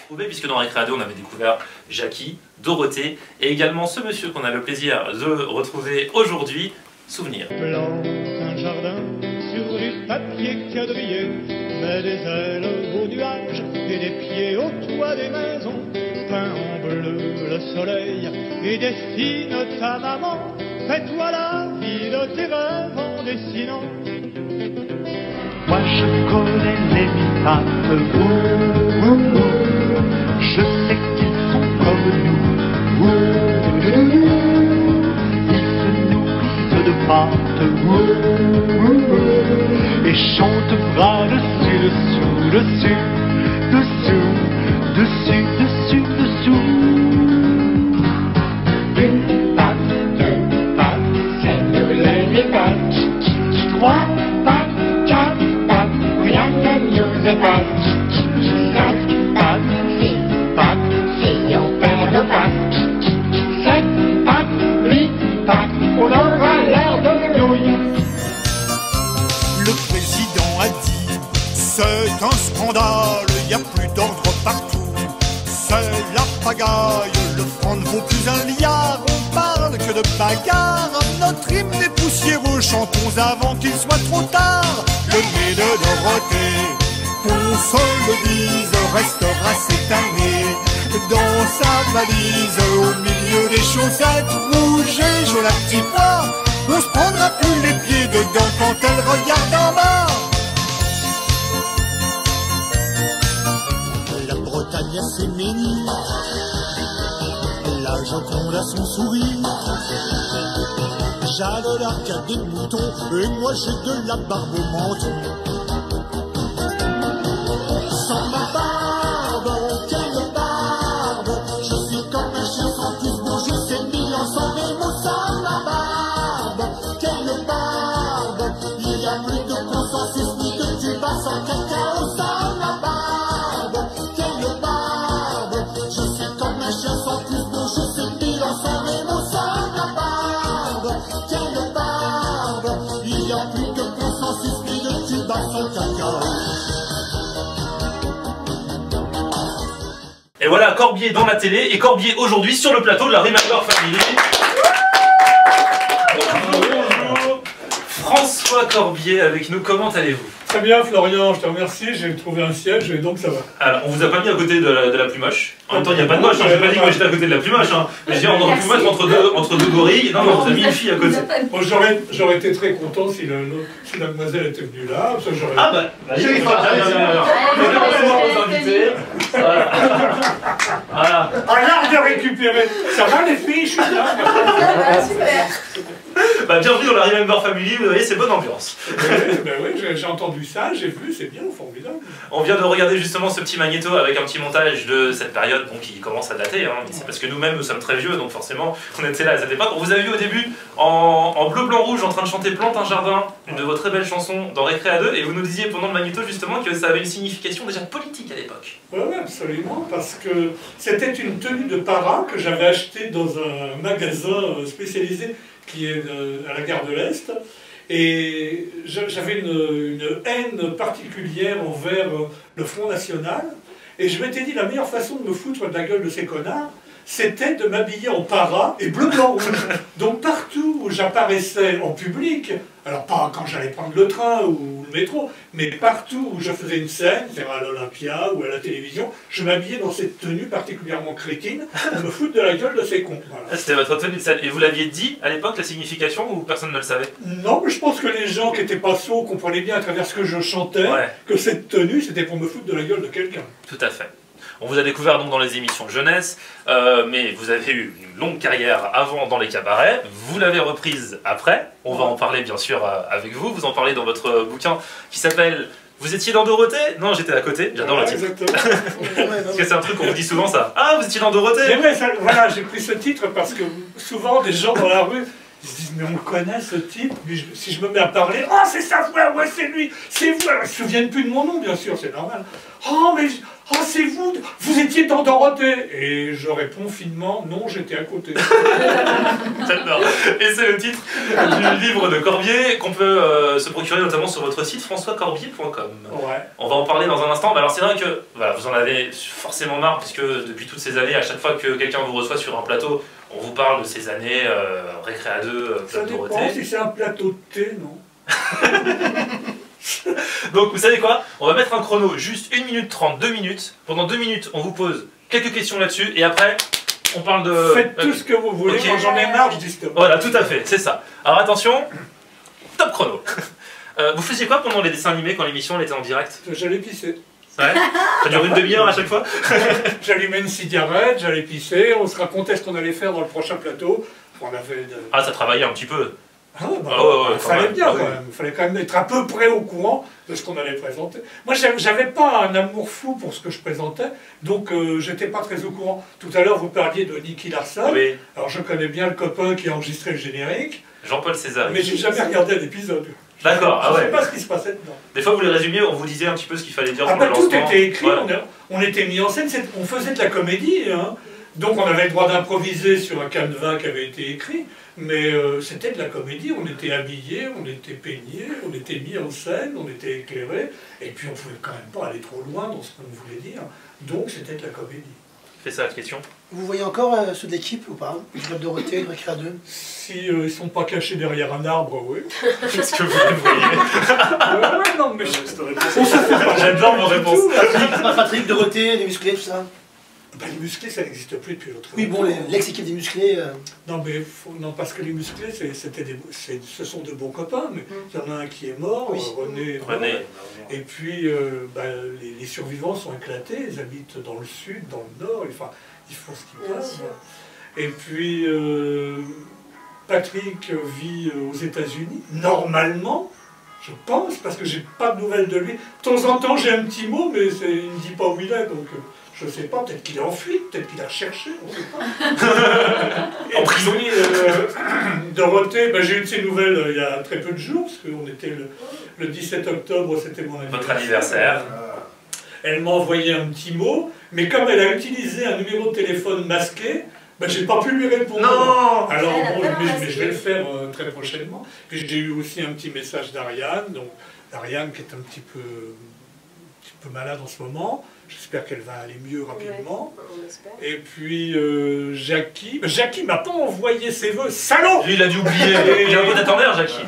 retrouver, puisque dans Récréado, on avait découvert Jackie, Dorothée, et également ce monsieur qu'on a le plaisir de retrouver aujourd'hui, Souvenir. Plante un jardin sur du papier quadrillé, mets des ailes aux nuages et des pieds au toit des maisons, peins en bleu le soleil et dessine ta maman, fais-toi la vie de tes rêves en dessinant. Moi je connais les miracles, je sais qu'ils sont comme nous, ils se nourrissent de pâtes, et chantent bras dessus, dessous, dessus, dessous, dessus, dessus, dessous. Une patte, deux pattes, c'est nous les méthodes, trois pattes, quatre pattes, rien ne nous épate. Cinq pattes, six pattes, si on perd nos pattes. Sept pattes, huit pattes, on aura l'air de nouilles. Le président a dit, c'est un scandale, y a plus d'ordre partout. C'est la pagaille, le franc ne vaut plus un liard. On parle que de bagarre, notre hymne est poussiéreux. Chantons avant qu'il soit trop tard. Le nez de Dorothée, qu'on se le dise, restera cette année dans sa valise, au milieu des chaussettes rouges et jaunes à petits pois. On se prendra plus les pieds dedans quand elle regarde en bas. La Bretagne a ses menhirs, la Joconde a son sourire, Jeanne d'Arc a des moutons, et moi j'ai de la barbe au menton. Sans ma barbe, quelle barbe, je suis comme un chien sans plus beau, je sais mille ans sans mes mots. Sans ma barbe, quelle barbe, il y a plus de consensus ni de tuba sans cacao. Sans ma barbe, quelle barbe, je suis comme un chien sans plus beau, je sais mille ans sans mes mots. Sans ma barbe, quelle barbe, il y a plus de consensus ni de tuba sans cacao. Et voilà, Corbier dans la télé, et Corbier aujourd'hui sur le plateau de la Remember Family. Bonjour. François Corbier avec nous, comment allez-vous? Très bien Florian, je te remercie, j'ai trouvé un siège et donc ça va. Alors, on vous a pas mis à côté de la plus moche. En même temps, il n'y a pas de moche, hein. J'ai pas dit que moi j'étais à côté de la plus moche. Hein. Mais je dis, on aurait pu vous mettre entre deux gorilles. Non, on vous a mis une fille à côté. Bon, j'aurais été très content si la demoiselle était venue là. Parce que Ah bah, j'ai pas vos invités. Voilà. Un art de récupérer. Ça va les filles, je suis là. Super. Bah, bienvenue dans la Remember Family, vous voyez, c'est bonne ambiance. Ben oui, j'ai entendu ça, j'ai vu, c'est bien, formidable. On vient de regarder justement ce petit magnéto avec un petit montage de cette période bon, qui commence à dater, hein, mais c'est parce que nous-mêmes nous sommes très vieux, donc forcément on était là à cette époque. On vous a vu au début en bleu, blanc, rouge en train de chanter Plante un jardin, une de vos très belles chansons dans Récréado, et vous nous disiez pendant le magnéto justement que ça avait une signification déjà politique à l'époque. Oui, absolument, parce que c'était une tenue de para que j'avais achetée dans un magasin spécialisé qui est à la gare de l'Est, et j'avais une haine particulière envers le Front National, et je m'étais dit la meilleure façon de me foutre de la gueule de ces connards, c'était de m'habiller en para et bleu, blanc, rouge. Donc partout où j'apparaissais en public, alors pas quand j'allais prendre le train ou le métro, mais partout où je faisais une scène, c'est-à-dire à l'Olympia ou à la télévision, je m'habillais dans cette tenue particulièrement crétine pour me foutre de la gueule de ces cons. Voilà. C'était votre tenue de scène. Et vous l'aviez dit à l'époque, la signification, ou personne ne le savait? Non, mais je pense que les gens qui n'étaient pas sots comprenaient bien à travers ce que je chantais, ouais, que cette tenue, c'était pour me foutre de la gueule de quelqu'un. Tout à fait. On vous a découvert donc dans les émissions de jeunesse, mais vous avez eu une longue carrière avant dans les cabarets, vous l'avez reprise après, on va en parler bien sûr avec vous, vous en parlez dans votre bouquin qui s'appelle « Vous étiez dans Dorothée ?» Non, j'étais à côté, j'adore le titre. Exactement. Parce que c'est un truc qu'on vous dit souvent ça. « Ah, vous étiez dans Dorothée ?» Mais ouais, voilà, j'ai pris ce titre parce que souvent des gens dans la rue ils se disent mais on le connaît ce type, mais si je me mets à parler, oh c'est sa voix, ouais c'est lui, c'est vous, ils ne se souviennent plus de mon nom bien sûr, c'est normal. Oh mais « Ah, c'est vous, vous étiez dans Dorothée !» Et je réponds finement « Non, j'étais à côté. » J'adore. Et c'est le titre du livre de Corbier qu'on peut se procurer notamment sur votre site françoiscorbier.com. Ouais. On va en parler dans un instant. Mais alors c'est vrai que voilà, vous en avez forcément marre puisque depuis toutes ces années, à chaque fois que quelqu'un vous reçoit sur un plateau, on vous parle de ces années Récréa 2, Ça Club dépend Dorothée. si c'est un plateau de thé, non? Donc vous savez quoi? On va mettre un chrono, juste 1 minute 30, 2 minutes. Pendant 2 minutes, on vous pose quelques questions là-dessus et après, on parle de... Faites tout ce que vous voulez, Ok. moi j'en ai marre, je dis stop. Voilà, tout à fait, c'est ça. Alors attention, top chrono. Vous faisiez quoi pendant les dessins animés quand l'émission elle était en direct? J'allais pisser. C'est vrai? Ça dure une demi-heure à chaque fois? J'allumais une cigarette, j'allais pisser, on se racontait ce qu'on allait faire dans le prochain plateau. On avait de... Ah, ça travaillait un petit peu. Ah, bah, Ah ouais, ouais, il quand fallait même. bien Ah quand oui. même. Il fallait quand même être à peu près au courant de ce qu'on allait présenter. Moi, j'avais pas un amour fou pour ce que je présentais, donc j'étais pas très au courant. Tout à l'heure, vous parliez de Nicky Larson. Oui, Alors, je connais bien le copain qui a enregistré le générique, Jean-Paul César. mais j'ai jamais regardé l'épisode. D'accord, ah Je sais ouais. pas ce qui se passait dedans. Des fois, vous les résumiez, on vous disait un petit peu ce qu'il fallait dire Ah pour le bah, tout lancement. était écrit, Voilà. on était mis en scène, on faisait de la comédie, hein. Donc on avait le droit d'improviser sur un canevas qui avait été écrit, mais c'était de la comédie, on était habillés, on était peignés, on était mis en scène, on était éclairés, et puis on pouvait quand même pas aller trop loin dans ce qu'on voulait dire, donc c'était de la comédie. Fais ça, la question. Vous voyez encore ceux de l'équipe ou pas? Du Club Dorothée, de Récréa 2? Si ils sont pas cachés derrière un arbre, oui. Qu'est-ce que vous voyez? Ouais, non, mais on se fait pas. J'adore vos réponses. Patrick, Dorothée, les musclés, tout ça? Ben, les musclés, ça n'existe plus depuis l'autre Oui, bon, l'ex-équipe des musclés. Non, mais non, parce que les musclés, ce sont de bons copains, mais il y en a un qui est mort, Oui. René. Et puis, les survivants sont éclatés, ils habitent dans le sud, dans le nord, enfin, ils font ce qu'ils peuvent. Et puis, Patrick vit aux États-Unis, normalement, je pense, parce que j'ai pas de nouvelles de lui. De temps en temps, j'ai un petit mot, mais il me dit pas où il est, donc je sais pas, peut-être qu'il est en fuite, peut-être qu'il a recherché, on sait pas. En prison. Puis, Dorothée, ben, j'ai eu de ses nouvelles il y a très peu de jours, parce qu'on était le 17 octobre, c'était mon anniversaire. Votre anniversaire. Elle m'a envoyé un petit mot, mais comme elle a utilisé un numéro de téléphone masqué, ben, j'ai pas pu lui répondre. Non. Alors Elle a bon, vraiment mais je vais le masqué. faire très prochainement. Puis j'ai eu aussi un petit message d'Ariane, donc Ariane qui est un petit peu malade en ce moment. J'espère qu'elle va aller mieux rapidement. On espère. Et puis Jackie, Jackie m'a pas envoyé ses vœux, salaud. Lui, il a dû oublier. Il a un peu d'attendeur, Jackie.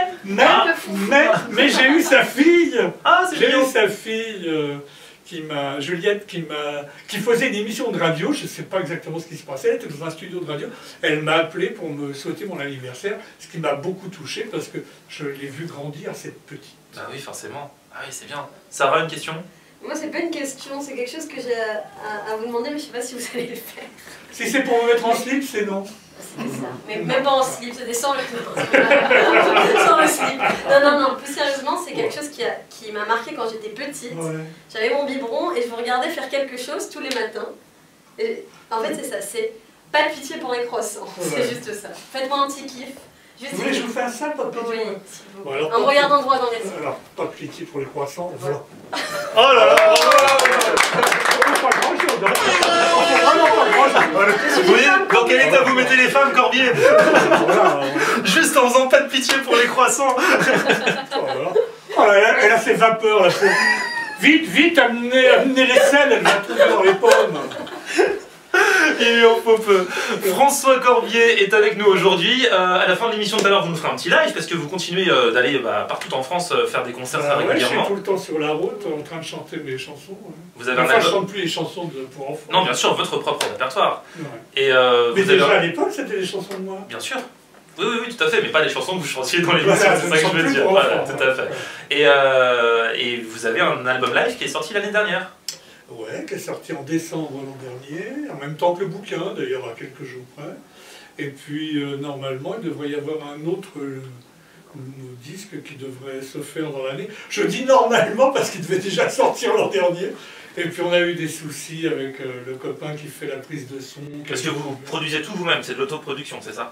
Mais j'ai eu sa fille. Ah, c'est J'ai eu mignon. sa fille Juliette qui faisait une émission de radio, je ne sais pas exactement ce qui se passait, elle était dans un studio de radio, elle m'a appelé pour me souhaiter mon anniversaire, ce qui m'a beaucoup touché parce que je l'ai vue grandir cette petite. Bah oui, forcément. Ah oui, c'est bien. Sarah, une question? Moi, c'est pas une question, c'est quelque chose que j'ai à vous demander, mais je sais pas si vous allez le faire. Si c'est pour me mettre en slip, c'est non. C'est ça. Mais même pas en slip, c'était sans le sans le slip. Non, plus sérieusement, c'est quelque chose qui m'a marqué quand j'étais petite. Ouais. J'avais mon biberon et je vous regardais faire quelque chose tous les matins. Et en fait, c'est ça, c'est pas de pitié pour les croissants, c'est Ouais. juste ça. Faites-moi un petit kiff. Juste Vous voulez que je vous fasse ça, pas de pitié? Oui, s'il vous Bon, plaît. alors, En me regardant droit dans les yeux. Alors, pas de pitié pour les croissants, voilà. Oh là là. Pas grand-chose, hein. C'est vraiment pas grand-chose. Vous voyez dans quel état vous mettez les femmes, Corbier? Voilà. Juste en faisant pas de pitié pour les croissants. Voilà. Oh, elle a fait vapeur, la pauvre. Vite, amenez les selles, elle va trouver dans les pommes. Il en faut peu. François Corbier est avec nous aujourd'hui. À la fin de l'émission tout à l'heure, vous nous ferez un petit live parce que vous continuez d'aller partout en France faire des concerts très Ouais, je suis régulièrement. tout le temps sur la route en train de chanter mes chansons. Ouais. Vous avez un Enfin, je album. chante plus les chansons pour enfants. Non, bien sûr, votre propre répertoire. Ouais. Et Mais vous avez déjà à l'époque, c'était des chansons de moi. Bien sûr. Oui, tout à fait, mais pas les chansons que vous chantiez dans les Voilà, émissions, je c'est ne ça que je chante veux plus dire. pour Voilà, enfants, tout à ouais. fait. Et vous avez un album live qui est sorti l'année dernière. Ouais, qui est sorti en décembre l'an dernier, en même temps que le bouquin, d'ailleurs à quelques jours près. Et puis normalement, il devrait y avoir un autre disque qui devrait se faire dans l'année. Je dis normalement parce qu'il devait déjà sortir l'an dernier. Et puis on a eu des soucis avec le copain qui fait la prise de son. Parce que vous produisez tout vous-même, c'est de l'autoproduction, c'est ça?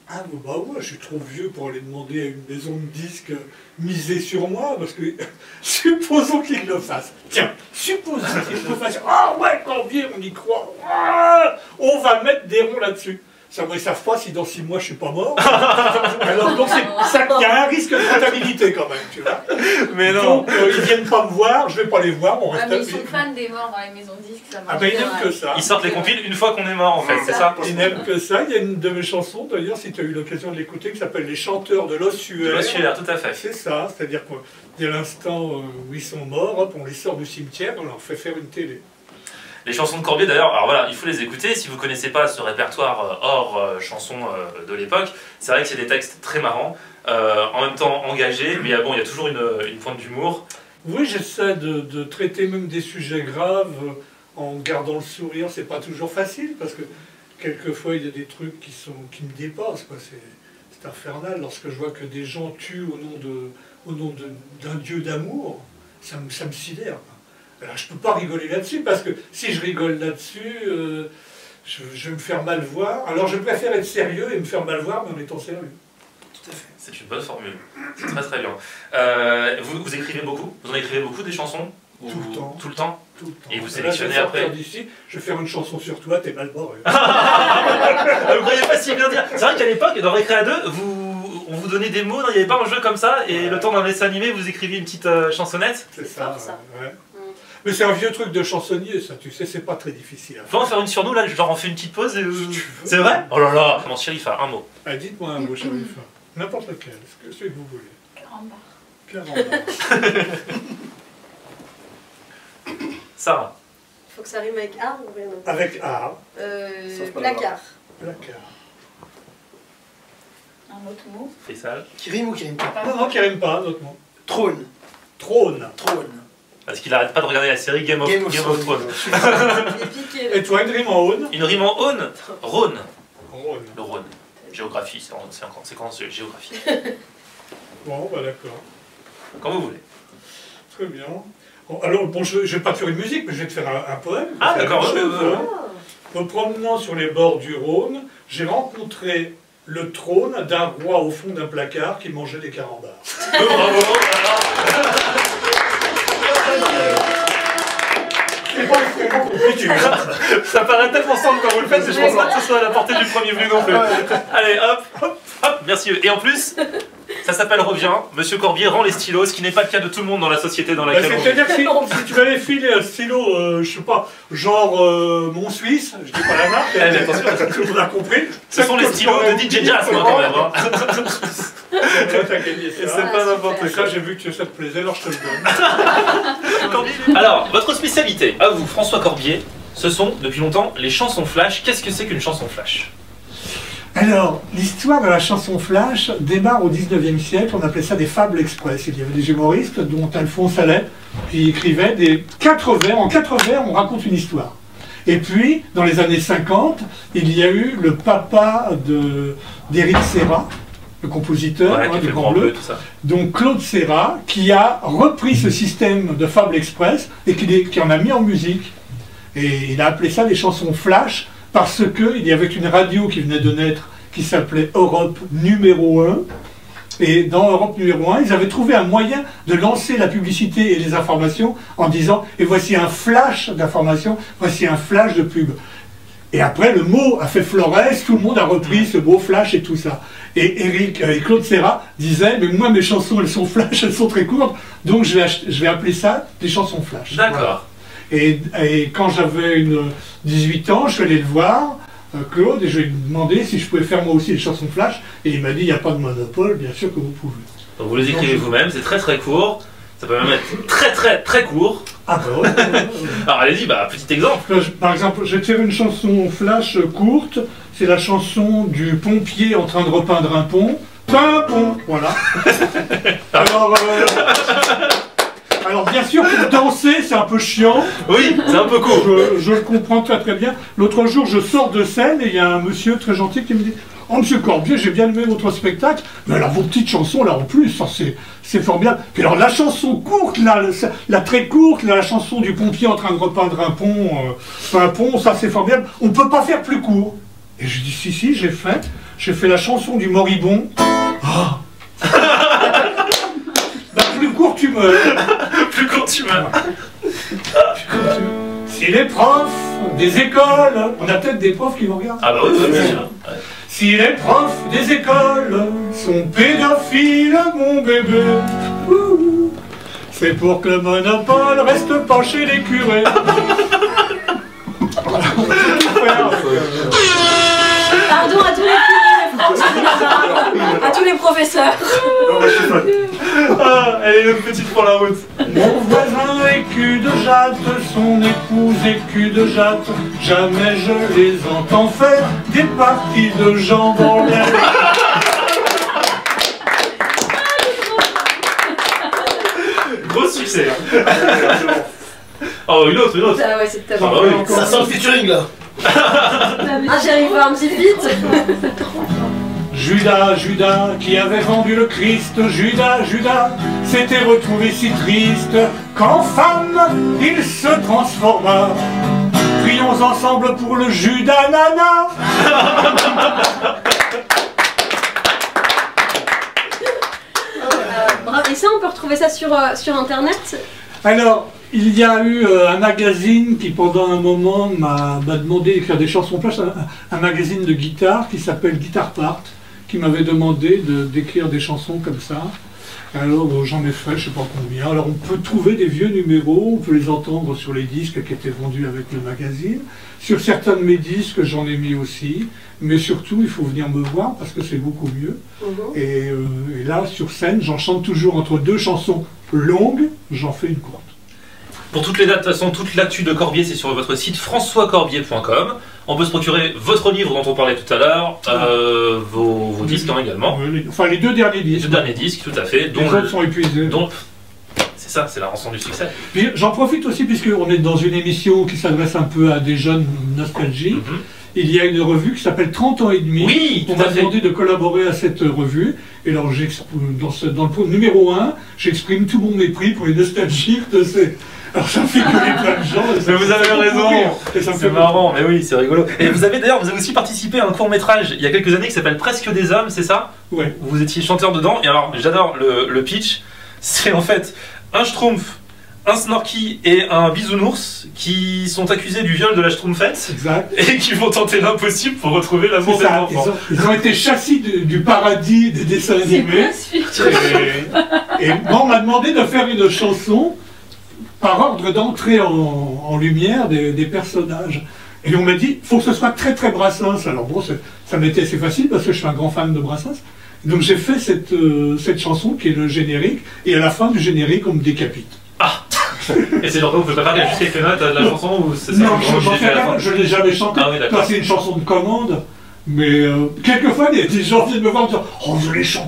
Ah bah ouais, je suis trop vieux pour aller demander à une maison de disques miser sur moi, parce que supposons qu'ils le fassent. Tiens, supposons qu'ils le fassent. Ah ouais, Corbier, on y croit. Ah, on va mettre des ronds là-dessus. Ça, ils savent pas si dans 6 mois je suis pas mort. Alors donc il y a un risque de rentabilité quand même, tu vois. Mais non. Donc ils viennent pas me voir, je vais pas les voir, on reste mais ils sont fans des morts dans les maisons de disques, ça marche. Ah ben ils n'aiment que ça. Ils sortent les compiles une fois qu'on est mort en fait, c'est ça? Ils n'aiment que ça. Il y a une de mes chansons d'ailleurs, si tu as eu l'occasion de l'écouter, qui s'appelle Les chanteurs de l'ossuaire. L'ossuaire, tout à fait. C'est ça, c'est-à-dire que dès l'instant où ils sont morts, hop, on les sort du cimetière, on leur fait faire une télé. Les chansons de Corbier d'ailleurs, alors voilà, il faut les écouter. Si vous ne connaissez pas ce répertoire hors chansons de l'époque, c'est vrai que c'est des textes très marrants, en même temps engagés, mais bon, il y a toujours une pointe d'humour. Oui, j'essaie de traiter même des sujets graves en gardant le sourire. C'est pas toujours facile parce que quelquefois il y a des trucs qui me dépassent, quoi. C'est infernal lorsque je vois que des gens tuent au nom d'un dieu d'amour, ça me sidère. Alors, je ne peux pas rigoler là-dessus, parce que si je rigole là-dessus, je vais me faire mal voir. Alors je préfère être sérieux et me faire mal voir, mais en étant sérieux. Tout à fait. C'est une bonne formule, c'est très très bien. Vous écrivez beaucoup? Vous en écrivez beaucoup des chansons? Tout le temps. Tout le temps? Tout le temps. Et vous Là, sélectionnez je vais après? sortir d'ici, je vais faire une chanson sur toi, t'es mal barré. Vous croyez pas si bien dire? C'est vrai qu'à l'époque, dans Récré à 2, on vous donnait des mots, il n'y avait pas un jeu comme ça, et le temps d'un dessin animé, vous écriviez une petite chansonnette? C'est ça, ça. ouais. Mais c'est un vieux truc de chansonnier, ça, tu sais, c'est pas très difficile à On peut faire. en faire une sur nous, là, genre on fait une petite pause et... Si tu veux. C'est vrai? Oh là là! Mon shérif a un mot. Ah, dites-moi un mot, Shérif. N'importe lequel, celui que vous voulez. Carambar. Carambar. Sarah. Il faut que ça rime avec art ou rien? Avec A, Placard. placard. Un autre mot. Faisal. Qui rime ou qui rime pas? Non, qui rime pas, d'autre mot. Trône. Trône. Trône. Parce qu'il arrête pas de regarder la série Game of Thrones. Il est piqué. Et toi, une rime en Aune? Une rime en Rhône. Rhône. Rhône. Le Rhône. Géographie, c'est quand géographie. Bon, bah d'accord. Quand vous voulez. Très bien. Bon, alors, bon, je vais pas te faire une musique, mais je vais te faire un poème. Ah, C'est la d'accord, même ouais, chose, hein. Me promenant sur les bords du Rhône, j'ai rencontré le trône d'un roi au fond d'un placard qui mangeait des carambars. Bravo. C'est pas extrêmement compliqué, hein. Ça paraît tellement simple quand vous le faites, et je pense pas que ce soit à la portée du premier venu non plus. Allez, hop, hop, hop, merci. Et en plus, ça s'appelle Revient. Monsieur Corbier rend les stylos, ce qui n'est pas le cas de tout le monde dans la société dans laquelle on vit. C'est-à-dire que si tu m'avais filé un stylo, je sais pas, genre Mon Suisse, je dis pas la marque, Eh, mais attention, tout le monde a compris. ce sont les stylos de DJ Jazz, moi, quand même. Hein. T'as gagné C'est ça. pas n'importe Et quoi. ça, j'ai vu que ça te plaisait, alors je te le donne. Alors, votre spécialité, à vous, François Corbier, ce sont, depuis longtemps, les chansons flash. Qu'est-ce que c'est qu'une chanson flash? Alors, l'histoire de la chanson flash démarre au 19e siècle, on appelait ça des fables express. Il y avait des humoristes, dont Alphonse Allais, qui écrivaient des 4 vers. En 4 vers, on raconte une histoire. Et puis, dans les années 50, il y a eu le papa d'Éric Serra, le compositeur, Ouais, qui fait du le Grand Grand Bleu, Bleu, tout ça. donc Claude Serra, qui a repris ce système de Fable Express et qui en a mis en musique. Et il a appelé ça des chansons flash parce qu'il y avait une radio qui venait de naître qui s'appelait Europe numéro 1. Et dans Europe numéro 1, ils avaient trouvé un moyen de lancer la publicité et les informations en disant « Et voici un flash d'informations, voici un flash de pub ». Et après, le mot a fait florès, tout le monde a repris ce mot flash et tout ça. Et Claude Serra disait, mais moi mes chansons elles sont flash, elles sont très courtes, donc je vais appeler ça des chansons flash. D'accord. Voilà. Et quand j'avais 18 ans, je suis allé le voir, Claude, et je lui ai demandé si je pouvais faire moi aussi des chansons flash, et il m'a dit, il n'y a pas de monopole, bien sûr que vous pouvez. Donc vous les écrivez vous-même, c'est très très court. Ça peut même être très très très court. Ah bah ouais. Alors allez-y, bah, petit exemple. Par exemple, je vais te faire une chanson flash courte, c'est la chanson du pompier en train de repeindre un pont. Pimpon, voilà. Alors bien sûr, pour danser, c'est un peu chiant. Oui, c'est un peu court. Je le comprends très très bien. L'autre jour, je sors de scène et il y a un monsieur très gentil qui me dit « Oh, monsieur Corbier, j'ai bien aimé votre spectacle, mais alors vos petites chansons, là, en plus, ça, c'est formidable. Puis alors, la chanson courte, là, la très courte, là, la chanson du pompier en train de repeindre un pont, ça, c'est formidable. On ne peut pas faire plus court. » Et je dis « Si, j'ai fait. j'ai fait la chanson du moribond. Ah. Bah, plus court tu meurs. Plus court tu meurs. Si les profs des écoles, on a peut-être des profs qui vont regarder. Ah bah oui, bien sûr. Si les profs des écoles sont pédophiles, mon bébé, c'est pour que le monopole reste pas chez les curés. Pardon à tous les curés de France, à tous les professeurs. Ah, allez, notre petite pour la route. Mon voisin est cul de jatte, son épouse est cul de jatte. Jamais je les entends faire des parties de jambes en l'air. Gros succès. Oh, une autre. Ah ouais, c'est top. Ah bah oui. Ça sent le featuring là. Ah, j'arrive voir un petit vite. Judas, Judas, qui avait vendu le Christ, Judas, Judas, s'était retrouvé si triste qu'en femme il se transforma. Prions ensemble pour le Judas Nana. Bravo. Et ça, on peut retrouver ça sur internet. Alors, il y a eu un magazine qui pendant un moment m'a demandé d'écrire des chansons flash, un magazine de guitare qui s'appelle Guitar Part, qui m'avait demandé d'écrire des chansons comme ça. Alors j'en ai fait, je sais pas combien. Alors on peut trouver des vieux numéros, on peut les entendre sur les disques qui étaient vendus avec le magazine. Sur certains de mes disques, j'en ai mis aussi. Mais surtout, il faut venir me voir parce que c'est beaucoup mieux. Et là, sur scène, j'en chante toujours entre deux chansons longues, j'en fais une courte. Pour toutes les dates, de toute façon, toute l'actu de Corbier, c'est sur votre site françoiscorbier.com. On peut se procurer votre livre dont on parlait tout à l'heure, vos disques également. Enfin, les deux derniers disques. Les deux derniers disques, tout à fait. Les autres sont épuisés. C'est ça, c'est la rançon du succès. Puis j'en profite aussi, puisqu'on est dans une émission qui s'adresse un peu à des jeunes nostalgiques. Il y a une revue qui s'appelle 30 ans et demi. Oui, on m'a demandé de collaborer à cette revue. Et alors, dans le numéro 1, j'exprime tout mon mépris pour les nostalgiques de ces... Alors ça fait gueuler plein de gens. Mais vous avez raison. C'est marrant, mais oui, c'est rigolo. Et vous avez aussi participé à un court-métrage il y a quelques années qui s'appelle Presque des hommes, c'est ça? Oui. Vous étiez chanteur dedans. Et alors, j'adore le pitch. C'est en fait un schtroumpf, un snorky et un bisounours qui sont accusés du viol de la schtroumpfette. Exact. Et qui vont tenter l'impossible pour retrouver l'amour des enfants. Ils ont été chassis du paradis des dessins animés. Et bon, on m'a demandé de faire une chanson par ordre d'entrée en lumière des personnages. Et on m'a dit, il faut que ce soit très très Brassens. Alors bon, ça m'était assez facile parce que je suis un grand fan de Brassens. Donc j'ai fait cette chanson qui est le générique, et à la fin du générique, on me décapite. Ah. Et c'est genre vous pouvez pas faire juste quelques notes de la chanson ou c'est ça? Non, je ne l'ai jamais chanté. Ah oui, d'accord. C'est une chanson de commande. Mais quelquefois, il y a des gens qui viennent me voir et me dire « Oh, je l'ai chanté !»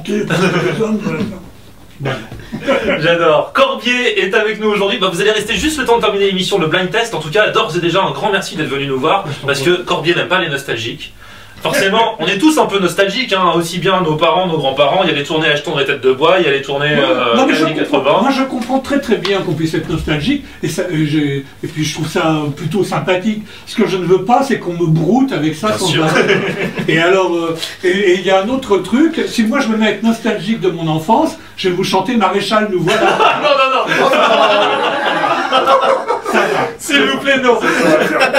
J'adore. Corbier est avec nous aujourd'hui. Vous allez rester juste le temps de terminer l'émission de Blind Test. En tout cas, d'ores et déjà, un grand merci d'être venu nous voir. Parce que Corbier n'aime pas les nostalgiques. Forcément, on est tous un peu nostalgiques, hein, aussi bien nos parents, nos grands-parents. Il y a les tournées Achetons des têtes de bois, il y a les tournées années 80. Moi, je comprends très très bien qu'on puisse être nostalgique, et puis je trouve ça plutôt sympathique. Ce que je ne veux pas, c'est qu'on me broute avec ça Bien sans sûr. arrêt. Et alors, et il y a un autre truc. Si moi je me mets à être nostalgique de mon enfance, je vais vous chanter Maréchal, nous voilà. Non. S'il vous plaît, non.